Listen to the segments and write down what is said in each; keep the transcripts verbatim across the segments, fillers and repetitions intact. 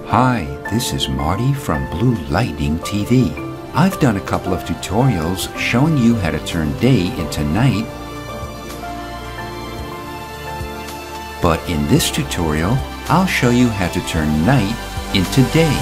Hi, this is Marty from Blue Lightning T V. I've done a couple of tutorials showing you how to turn day into night. But in this tutorial, I'll show you how to turn night into day.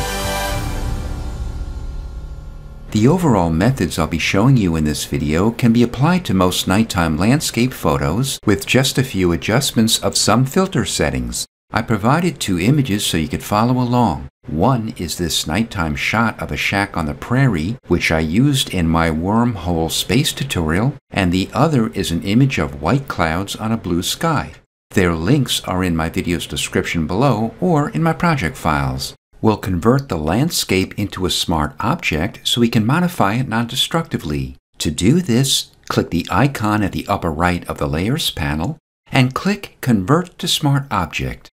The overall methods I'll be showing you in this video can be applied to most nighttime landscape photos with just a few adjustments of some filter settings. I provided two images so you could follow along. One is this nighttime shot of a shack on the prairie, which I used in my wormhole space tutorial, and the other is an image of white clouds on a blue sky. Their links are in my video's description below or in my project files. We'll convert the landscape into a smart object so we can modify it non-destructively. To do this, click the icon at the upper right of the Layers panel and click Convert to Smart Object.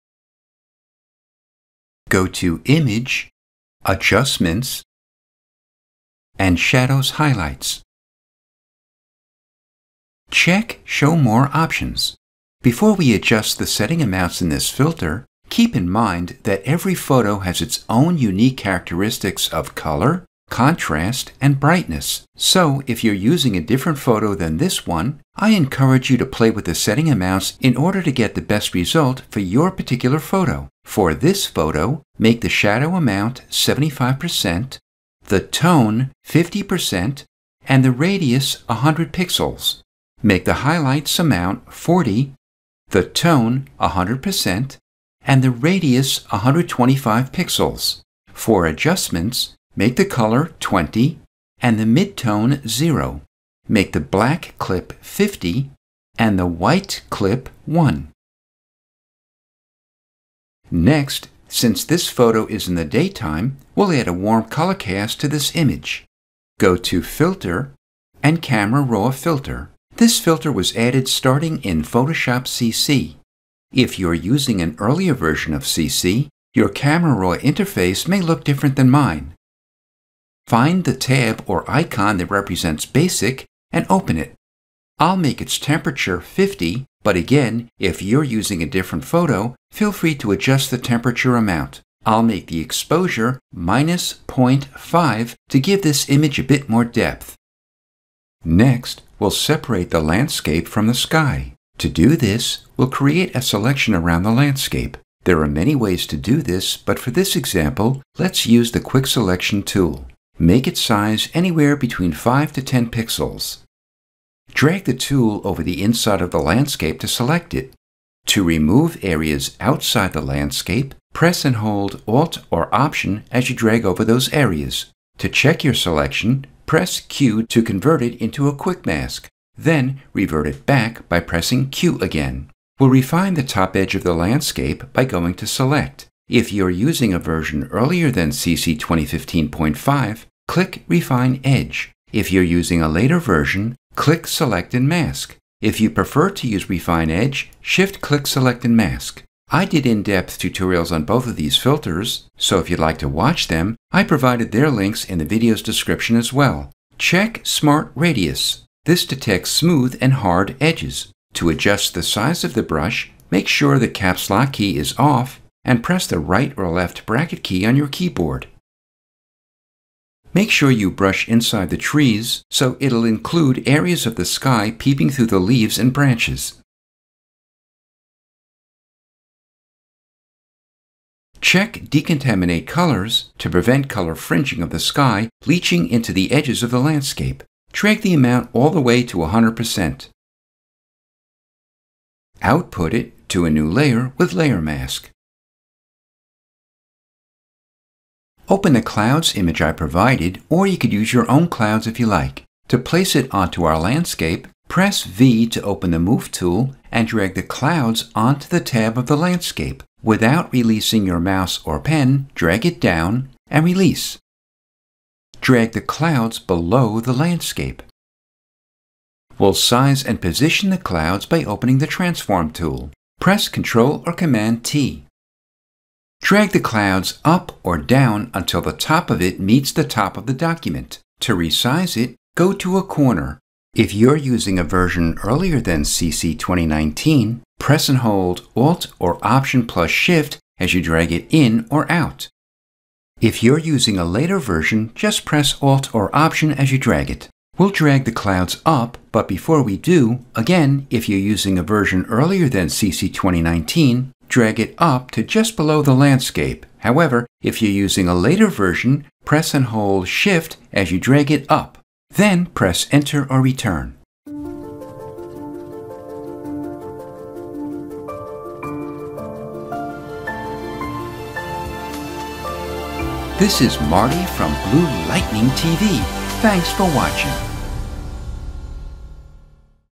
Go to Image, Adjustments, and Shadows Highlights. Check Show More Options. Before we adjust the setting amounts in this filter, keep in mind that every photo has its own unique characteristics of color, contrast, and brightness. So if you're using a different photo than this one, I encourage you to play with the setting amounts in order to get the best result for your particular photo. For this photo, make the shadow amount seventy-five percent, the tone fifty percent, and the radius one hundred pixels. Make the highlights amount forty, the tone one hundred percent, and the radius one hundred twenty-five pixels. For adjustments, make the color twenty and the midtone zero. Make the black clip fifty and the white clip one. Next, since this photo is in the daytime, we'll add a warm color cast to this image. Go to Filter and Camera Raw Filter. This filter was added starting in Photoshop C C. If you're using an earlier version of C C, your Camera Raw interface may look different than mine. Find the tab or icon that represents Basic and open it. I'll make its temperature fifty, but again, if you're using a different photo, feel free to adjust the temperature amount. I'll make the exposure minus zero point five to give this image a bit more depth. Next, we'll separate the landscape from the sky. To do this, we'll create a selection around the landscape. There are many ways to do this, but for this example, let's use the Quick Selection tool. Make its size anywhere between five to ten pixels. Drag the tool over the inside of the landscape to select it. To remove areas outside the landscape, press and hold Alt or Option as you drag over those areas. To check your selection, press Q to convert it into a quick mask. Then revert it back by pressing Q again. We'll refine the top edge of the landscape by going to Select. If you're using a version earlier than C C twenty fifteen point five, click Refine Edge. If you're using a later version, click Select and Mask. If you prefer to use Refine Edge, Shift-click Select and Mask. I did in-depth tutorials on both of these filters, so if you'd like to watch them, I provided their links in the video's description as well. Check Smart Radius. This detects smooth and hard edges. To adjust the size of the brush, make sure the Caps Lock key is off and press the right or left bracket key on your keyboard. Make sure you brush inside the trees so it'll include areas of the sky peeping through the leaves and branches. Check Decontaminate Colors to prevent color fringing of the sky leaching into the edges of the landscape. Drag the amount all the way to one hundred percent. Output it to a new layer with Layer Mask. Open the clouds image I provided, or you could use your own clouds if you like. To place it onto our landscape, press V to open the Move tool and drag the clouds onto the tab of the landscape. Without releasing your mouse or pen, drag it down and release. Drag the clouds below the landscape. We'll size and position the clouds by opening the Transform tool. Press Control or Command T. Drag the clouds up or down until the top of it meets the top of the document. To resize it, go to a corner. If you're using a version earlier than C C twenty nineteen, press and hold Alt or Option plus Shift as you drag it in or out. If you're using a later version, just press Alt or Option as you drag it. We'll drag the clouds up, but before we do, again, if you're using a version earlier than C C twenty nineteen, drag it up to just below the landscape. However, if you're using a later version, press and hold Shift as you drag it up. Then press Enter or Return. This is Marty from Blue Lightning T V. Thanks for watching.